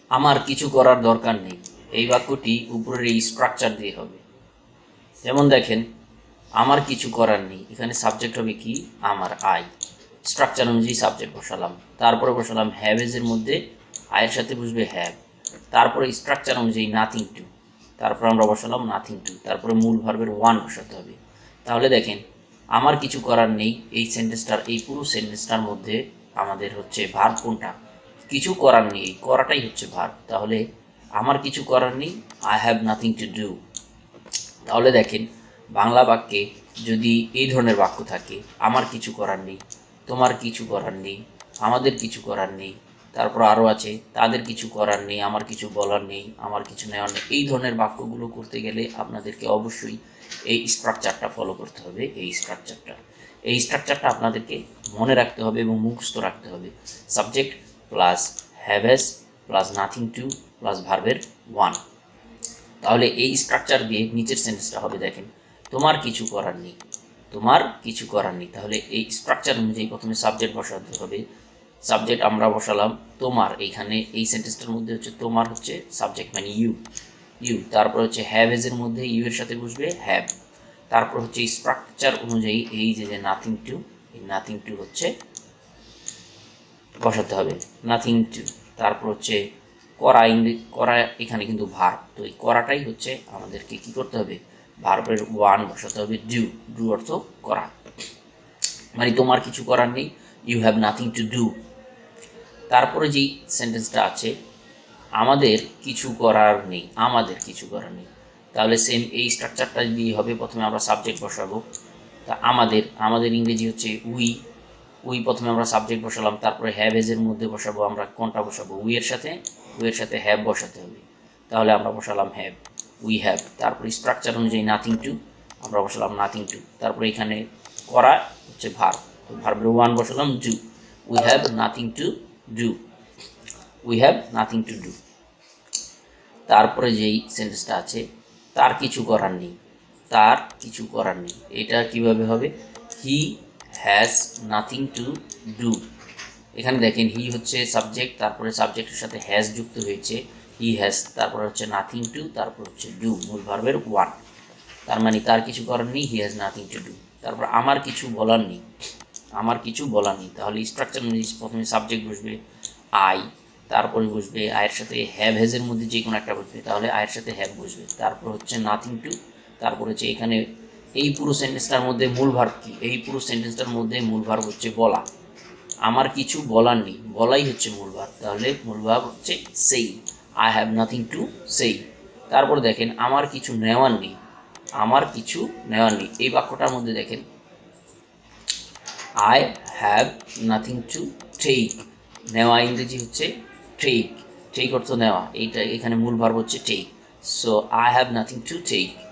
আমার কিছু করার দরকার নেই, এই বাক্যটি উপরের এই স্ট্রাকচার দিয়ে হবে। যেমন দেখেন, আমার কিছু করার নেই, এখানে সাবজেক্ট হবে কি আমার, আই। স্ট্রাকচার অনুযায়ী সাবজেক্ট বসালাম, তারপরে বসালাম হ্যাভ এর মধ্যে আয়ের সাথে বসবে হ্যাভ, তারপরে স্ট্রাকচার অনুযায়ী নাথিং টু, তারপর আমরা বসালাম নাথিং টু, তারপরে মূল ভার্বের ওয়ান বসাতে হবে। তাহলে দেখেন, আমার কিছু করার নেই এই সেন্টেন্সটার, এই পুরো সেন্টেন্সটার মধ্যে আমাদের হচ্ছে ভার্ব কোনটা, কিছু করার নেই, এই করাটাই হচ্ছে ভার্ব। তাহলে আমার কিছু করার নেই, I have nothing to do. তাহলে দেখেন, বাংলা বাক্যে যদি এই ধরনের বাক্য থাকে, আমার কিছু করার নেই, তোমার কিছু করার নেই, আমাদের কিছু করার নেই, তারপর আরও আছে তাদের কিছু করার নেই, আমার কিছু বলার নেই, আমার কিছু নেওয়ার নেই, এই ধরনের বাক্যগুলো করতে গেলে আপনাদেরকে অবশ্যই এই স্ট্রাকচারটা ফলো করতে হবে। এই স্ট্রাকচারটা আপনাদেরকে মনে রাখতে হবে এবং মুখস্থ রাখতে হবে। Subject plus haves plus nothing to plus ভার্বের ওয়ান। তাহলে এই স্ট্রাকচার দিয়ে নিচের সেন্টেন্সটা হবে, দেখেন, তোমার কিছু করার নেই, তোমার কিছু করার নেই। তাহলে এই স্ট্রাকচার অনুযায়ী প্রথমে সাবজেক্ট বসাতে হবে। সাবজেক্ট আমরা বসালাম তোমার, এইখানে এই সেন্টেন্সটার মধ্যে হচ্ছে তোমার হচ্ছে সাবজেক্ট, মানে ইউ। তারপর হচ্ছে হ্যাভ এর মধ্যে ইউ এর সাথে বসবে হ্যাভ। তারপর হচ্ছে স্ট্রাকচার অনুযায়ী এই যে নাথিং টু, এই নাথিং টু হচ্ছে বসাতে হবে, নাথিং টু। তারপর হচ্ছে করা, এখানে কিন্তু ভার্ব, তো এই করাটাই হচ্ছে আমাদেরকে কি করতে হবে, ভার্বের ওয়ান বসাতে হবে, ডু অর্থ করা, মানে তোমার কিছু করার নেই, you have nothing to do. তারপরে যেই সেন্টেন্সটা আছে, আমাদের কিছু করার নেই, তাহলে সেম এই স্ট্রাকচারটা দিয়ে হবে। প্রথমে আমরা সাবজেক্ট বসাবো, তা আমাদের ইংরেজি হচ্ছে উই প্রথমে আমরা সাবজেক্ট বসালাম, তারপরে হ্যাভ এর মধ্যে বসাবো আমরা কোনটা বসাবো, উই এর সাথে হ্যাভ বসাতে হবে। তাহলে আমরা বসালাম হ্যাভ, উই হ্যাভ। তারপরে স্ট্রাকচার অনুযায়ী নাথিং টু, আমরা বসালাম নাথিং টু। তারপরে এখানে করা হচ্ছে ভার্ব, তো ভার্বের ওয়ান বসালাম do, we have nothing to do. তারপরে যেই সেন্টেন্সটা আছে, তার কিছু করার নেই, এটা কিভাবে হবে, he has nothing to do. এখানে দেখেন, হি হচ্ছে সাবজেক্ট, তারপরে সাবজেক্টের সাথে হ্যাজ যুক্ত হয়েছে, হি হ্যাজ, তারপর হচ্ছে নাথিং টু, তারপর হচ্ছে ডু, মূল ভার্বের ওয়ান। তার মানে তার কিছু করার নেই, he has nothing to do. তারপর আমার কিছু বলার নেই, তাহলে স্ট্রাকচার অনুযায়ী প্রথমে সাবজেক্ট বসবে আই, তারপরে বসবে আয়ের সাথে হ্যাভ এর মধ্যে যে কোনো একটা বসবে, তাহলে আয়ের সাথে হ্যাভ বসবে। তারপর হচ্ছে নাথিং টু, তারপর হচ্ছে এখানে এই পুরো সেন্টেন্সটার মধ্যে মূল ভার্ব কি, এই পুরো সেন্টেন্সটার মধ্যে মূল ভার্ব হচ্ছে বলা। আমার কিছু বলার নেই, বলাই হচ্ছে মূল ভার্ব, তাহলে মূল ভার্ব হচ্ছে সেই, আই হ্যাভ নাথিং টু সেই। তারপর দেখেন, আমার কিছু নেওয়ার নেই, এই বাক্যটার মধ্যে দেখেন, I have nothing to take, নেওয়া ইংরেজি হচ্ছে টেক অর্থ নেওয়া, এইটা এখানে মূল ভার্ব হচ্ছে take. So I have nothing to take,